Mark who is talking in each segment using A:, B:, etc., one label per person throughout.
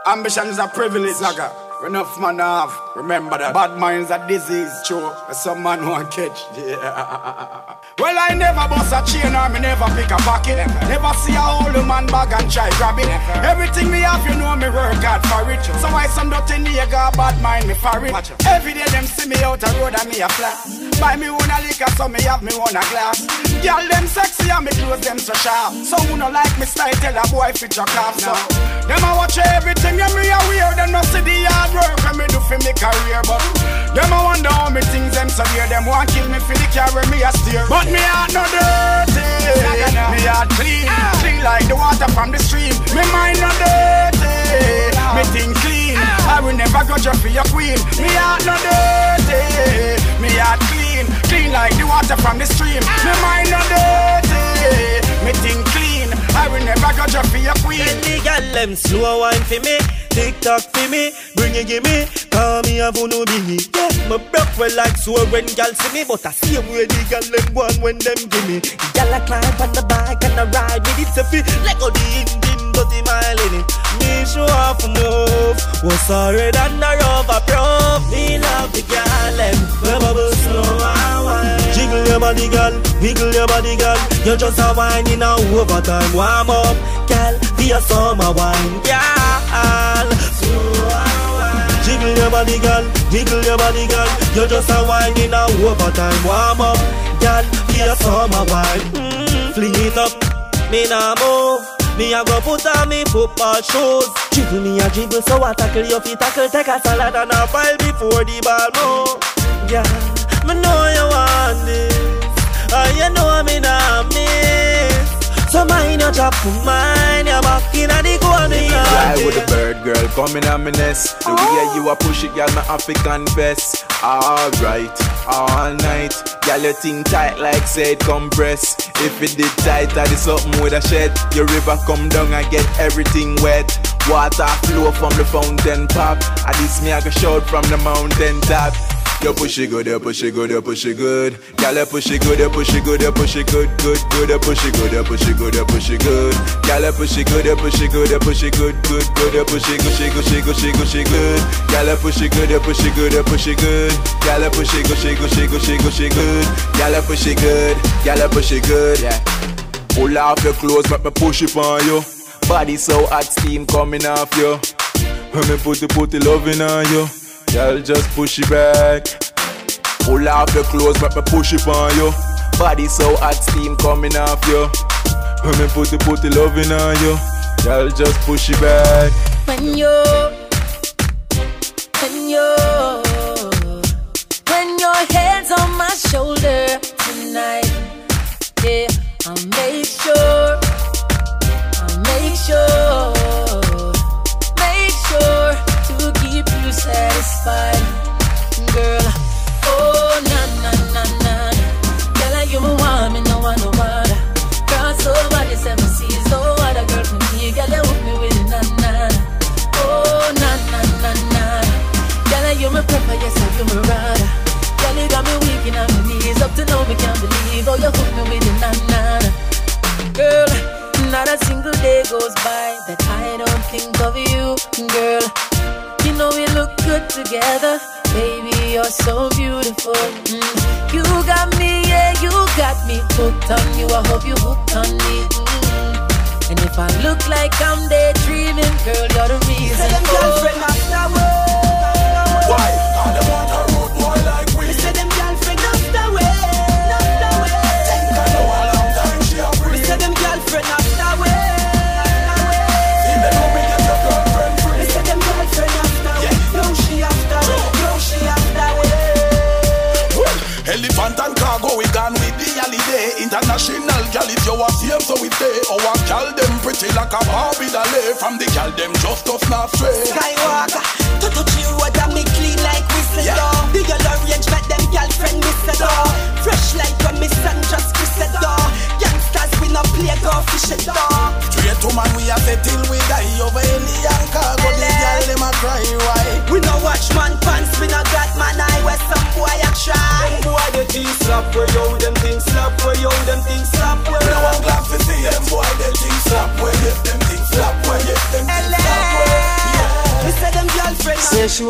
A: Ambition is a privilege, Zaga. Enough man have. Remember that. Bad minds are disease, true. Some man won't catch. Yeah. Well, I never bust a chain or me never pick a pocket. Never see a old man bag and try grab it. Everything me have, you know me work hard for it. So why some dirty nigga bad mind me for it. Every day them see me out the road and me a flash. Buy me one a liquor so me have me one a glass. Girl them sexy and me clothes them so sharp. So who no like me style tell a boy fit your calf. So them a watch everything and me a wear. Them no see the hard work when me do for me career. But them a wonder how me things them so dear. Them want kill me for the carry me a steer. But me heart no dirty, me heart clean, clean like the water from the stream. Me mind no dirty, me think clean. I will never grudge you for your queen. Me heart no dirty, me heart clean, clean like the water from the stream. Me mind no dirty, me think clean. I will never grudge you for your queen.
B: The girl them slow wine for me, TikTok for me, bring it give me. Call me a no bingy. Yeah, my broke well like so when girl see me, but I see them where the girl them go on when them give me. The girl a climb on the bike and I ride with it to feel like all the engine 30 mile in it. Me show off a move, was sorry than the rubber proof. Me love the girl them, we bubble slow and wine. Jiggle your body girl, wiggle your body girl. You just a wine in a overtime. Warm up, girl, be a summer wine, girl. Slow and wine. Jiggle your body girl, wiggle your body girl. You just a wine in a overtime. Warm up, girl, be a summer wine. Fling it up, me nah move. Me a go put on me football shoes. Dribble me a dribble so I tackle your feet tackle. Take a salad and a file before the ball move. Yeah, me know you want this, and you know me not miss. So mind your job for mine, you're back in the corner.
C: Fly with the bird girl, coming on my nest. The way you a push it, girl, my African vest. Alright, all night. Girl, you think tight like said compress. If it did tight, I did something with a shed. Your river come down and get everything wet. Water flow from the fountain pop. And this me I go shout from the mountain top. You push it good, you push it good, you push it good. Girl, you push it good, you push it good, you push it good, good, good. You push it good, you push it good, you push it good. Girl, you push it good, you push it good, you push it good, good, good. You push it good, good. Girl, you push it good, you push it good, you push it good. Girl, you push it good, Girl, you push it good, girl, you push it good. Yeah. Pull off your clothes, make me push it on you. Body so hot, steam coming off you. When me put the loving on you. Girl, just push it back. Pull off your clothes, make me push it on you. Body so hot, steam coming off you. When me put the loving on you. Girl, just push it back.
D: When your head's on my shoulder tonight, yeah, I'll make sure to keep you satisfied, girl. Oh na na na na, girl, you want me no one no other. Cross over the 7 seas, no other girl for me. Girl, you hook me with na na. Oh na na na na, girl, you me prefer, yes, you me rather. Girl, you got me weak in my knees, up to now me can't believe. Oh, you hook me with na na, girl. Not a single day goes by that I don't think of you, girl. You know we look good together, baby, you're so beautiful. You got me, yeah, you got me hooked on you. I hope you hooked on me. And if I look like I'm daydreaming, girl, you're the reason.
B: Say them girlfriend after way.
C: Why? I don't want a road boy like we.
B: Say them girlfriend after way.
C: Think I know a long time she a free.
B: Say them girlfriend after way.
E: Elephant and cargo, we gone with the holiday. International gal, if you are same, so we stay. Our gal, them pretty like a Barbie doll. From the gal, them just us not straight.
B: Skywalker, to touch you, what I make clean like whistle door. The yellow range, make them girlfriend miss a door. Fresh like when Miss Sandra's kiss a door. Youngsters, we no play go fish a door.
E: Straight to man, we a say till we die. Over alien cargo, the gal, them a cry, why?
B: We no watch man pants, we no got man eye. Where some boy a try.
F: Boy, the things slap where yo, them things slap where yo, them things slap where.
E: No one glad to see them boy, the things slap where, yes, them things slap where, yes, them things slap where. Yeah.
G: Say she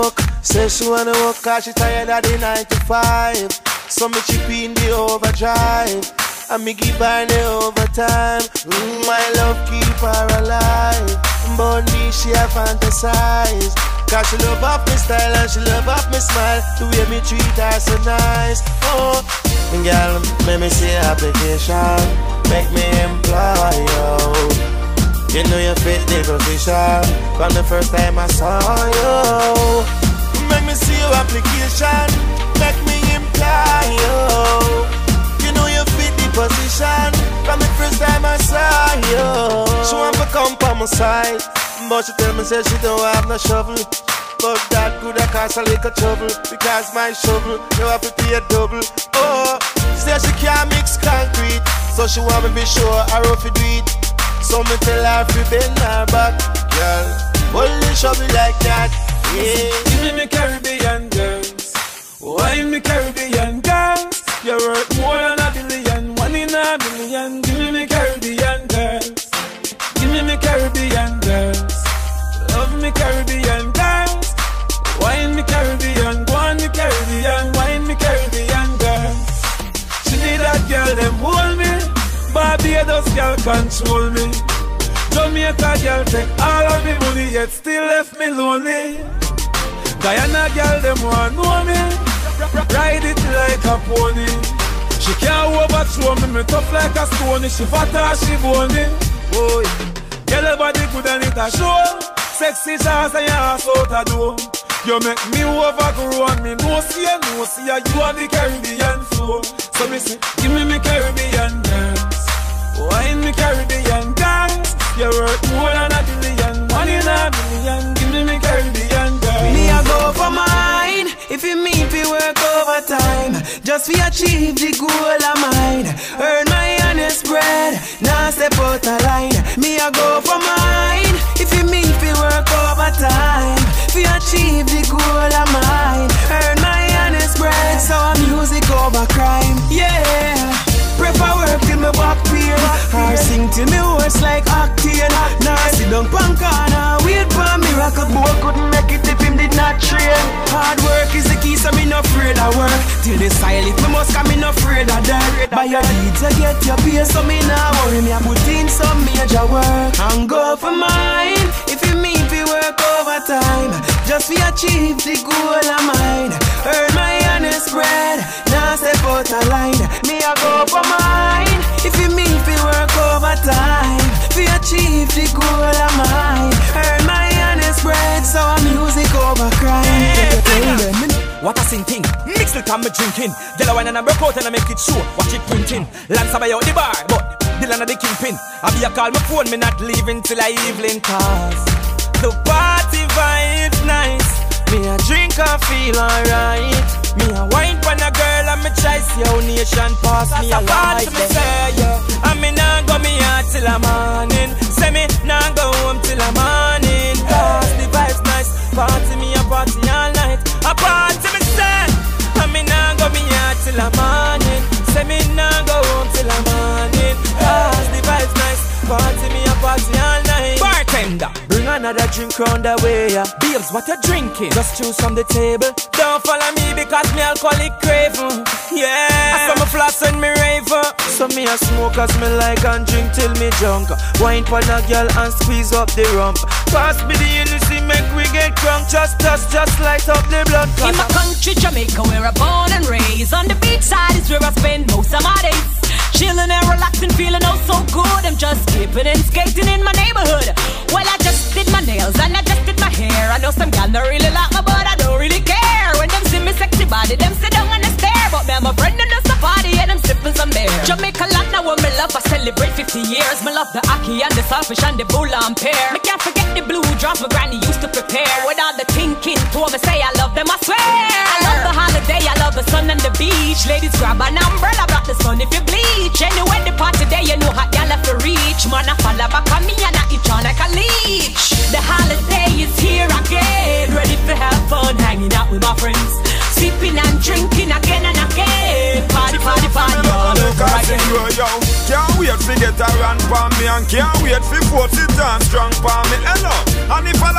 G: wanna walk, cause she tired of the 9 to 5. So me chip in the overdrive, and me give her the overtime. My love keep her alive, but me she a fantasize. Cause she love up me style and she love up me smile. The way me treat her so nice. Oh, girl, make me see application, make me employ you. You know you fit the position from the first time I saw you. Make me see your application, make me employ you. You know you fit the position from the first time I saw you. She want to come on my side, but she tell me say she don't have no shovel. But that could have caused a little trouble, because my shovel, you have to pay a double. Oh, she say she can't mix concrete, so she want me be sure I rough it do it. So me tell her to bend her back, girl, hold the shovel like that, yeah.
H: Give me Caribbean girls, why me Caribbean girls? You're worth more than a billion, 1 in a billion. Give me Caribbean girls, give me Caribbean girls, love me Caribbean girls. Wine me Caribbean, go on me Caribbean, wine me Caribbean girls. She need that girl, them hold me. Barbados girl control me. Jamaica girl take all of me money, yet still left me lonely. Guyana girl them want know me, ride it like a pony. She can't overthrow me tough like a stone. She fat or she bony. Boy, girl your body good and it a show. Sexy shots and your ass out a door. You make me overgrow and me no see ya, you are the Caribbean flow. So me say, give me Caribbean girls, wine me Caribbean girls. You're worth more than a billion, 1 in a billion. Give me Caribbean girls.
I: Me a go for mine, if you mean we work overtime, just we achieve the goal of mine. Earn my honest bread, now step out a line. Me a go for mine, if you mean we work overtime, we achieve the goal of mine. Earn my honest bread, so I'm music over crime, yeah. Prefer work till me back pain, or sing till me words like Octane. Now sit down pan corner, wait for me. Rock a boy couldn't make it if him did not train. Hard work is the key, so me no afraid of work. Till the silent me must come, me no afraid of dirt. By your deeds you get your pay, so me nah worry. Me a put in some major work and go for mine. If you mean we work overtime, just we achieve the goal of mine. Earn my honest bread, now step out a line. Me a go for mine, if you mean we work overtime, we achieve the goal of mine. Earn my honest bread, so I'm music over crime.
B: What a sing thing, mix the time me drinking. Yellow wine and I broke out and I make it show. Watch it printing, Lance by out the bar, but Dylan of the kingpin. I be a call my phone, me not leaving till I evening. Cause the party vibe's nice, me a drink and feel alright. Me a wine pan a girl and me try see how nation pass me a light. Me say yeah, and me nah go me out till the morning. Say me nah go home till the morning. Cause the vibe's nice, party me a party all night. A party me say, and me nah go me out till the morning. Say me nah go home till the morning. Cause the vibe's nice, party me a party all night. Bartender, bring another drink round the way, yeah. Babes, what you drinking? Just choose from the table. Don't follow me because me alcoholic craving. Yeah, I saw me floss when me rave. So me a smoke as me like and drink till me drunk. Wine pon a girl and squeeze up the rump. Pass me the Hennessy, make we get drunk. Just light up the blood.
D: In my country, Jamaica, where I'm born and raised. On the beach side is where I spend most of my days. Chilling and relaxing, feeling oh so good. I'm just skipping and skating in my neighborhood. Well, I just did my nails and I just did my hair. I know some gal don't really like me, but I don't really care. When them see me sexy body, them sit down and they stare. But me and my friend in the party and them sipping some beer. Jamaica land now when me love, I celebrate 50 years. Me love the ackee and the saltfish and the bull and pear. Me can't forget the blue drums my granny used to prepare. With all the thinking to me say I love them, I swear. I love the holiday, I love the sun and the beach. Ladies grab an umbrella, block the sun if you bleed. Anyway, the party day, you know hot y'all have to reach. Man, I follow back on me and I eat on like a leech. The holiday is here again, ready to have fun, hanging out with my friends, sipping and drinking again and again. Party, party, party, all over again.
J: Yo, can't wait to get a run for me and can't wait for 40 times strong for me. Hello, and if I like it, I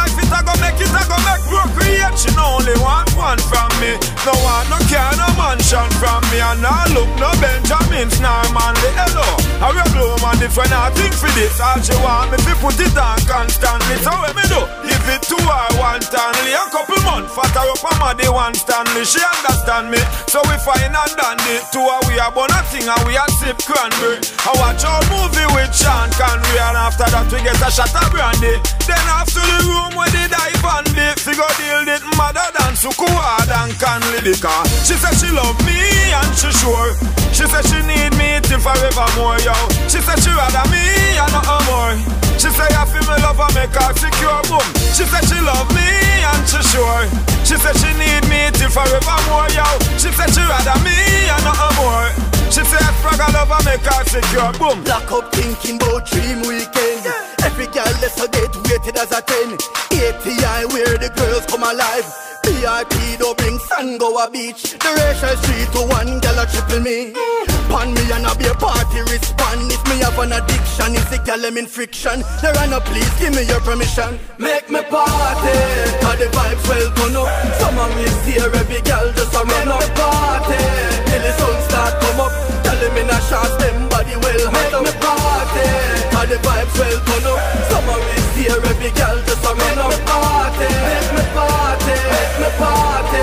J: go make it, I go make procreate. She no only want one from me. No one, no car, no mansion from me. And now look, no Benjamins, nor Manly. Hello, I regular woman different, I think for this. All she want me to put it on constantly. So what me do? Give it to her one Stanley. A couple months, fatter up a muddy one Stanley. She understand me, so we fine and dandy. To her we a bun a thing and we a sip cranberry. I watch our movie with Sean Connery. And after that we get a shot of brandy. Then after the room where they dive on the figure deal it mother than Sukuad and Conley. Because she said she love me and she sure. She said she need me till forevermore, yo. She said she rather me and nothing more. She said I feel me love her make her secure, boom. She said she love me and she sure. She said she need me till forevermore, yo. She said she rather me and nothing more. She said I love her make her secure, boom.
K: Black up thinking about dream weekend. Every girl let's get weighted as a 10. ATI where the girls come alive. PRP don't bring sun go a beach. The racial street to one girl a triple me. Pan me and a be a party respond. If me have an addiction, it's a girl I'm in friction. There are no please give me your permission. Make me party, cause the vibes well turn up. Summer is here, every girl just a run up. Party, till the sun start come up. Tell them in a shots, them body well hot up. Make me party, cause the vibes well turn up. Summer is here, every girl just a run up. Party, make me party, make me party.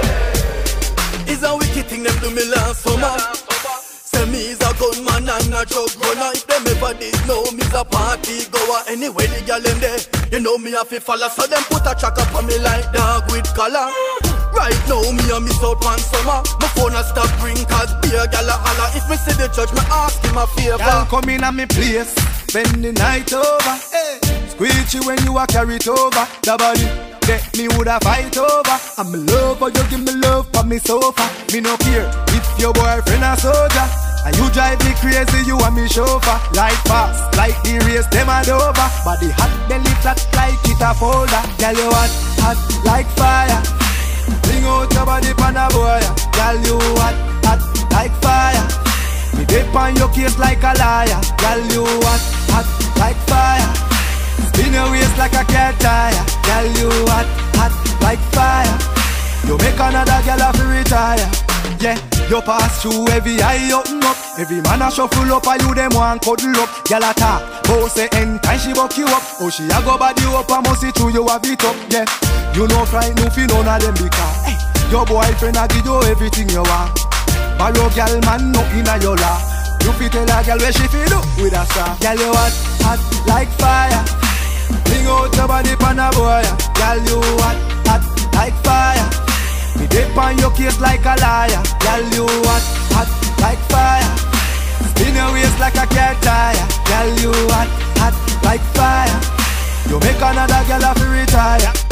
K: It's a wicked thing them do me last summer. Say me is a gunman and a drug runner. If them ever did know me's a party goer. Anyway the girl them there, you know me have to follow. So them put a track up on me like dog with collar. Right now me a miss out on summer. My phone a stop ring cause be a gal a holler. If me see the judge me ask him a favor.
L: Girl come in at me place, spend the night over. Hey. Squeeze when you a carry it over. The body that me woulda fight over. I'm in love but you give me love for me sofa. Me no care if your boyfriend a soldier. And you drive me crazy, you and me chauffeur. Like fast, like the race, them a dover. Body hot, belly flat like it a folder. Girl you hot like fire. Bring out your body pan a boy. Girl you hot like fire. Me dip on your case like a liar. Girl you hot like fire. Spin your waist like a cat tire. Girl you hot like fire. You make another girl have to retire. Yeah, you pass through every eye open up. Every man a shuffle up and you them want cuddle up. Girl a talk, both say anytime she buck you up. Oh she a go body up and must see through you have it up. Yeah, you no fright no fi none of them because hey, your boyfriend a give you everything you want. But your girl man no inna your lap. You fi tell a girl where she fi do with a star. Girl you hot like fire. Bring out your body pan a boy. Girl you hot like fire. Me dip on your case like a liar. Girl you hot like fire. Spin your waist like a cat tire. Girl you hot like fire. You make another girl have to retire.